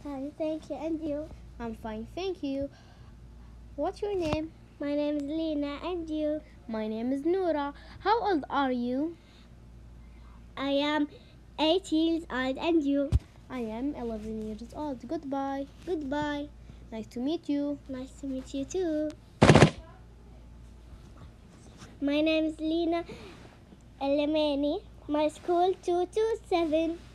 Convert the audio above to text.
Hi, thank you. And you? I'm fine, thank you. What's your name? My name is Lina. And you? My name is Noura. How old are you? I am 8 years old. And you? I am 11 years old. Goodbye. Goodbye. Nice to meet you. Nice to meet you too. My name is Lina Alymni. My school 227.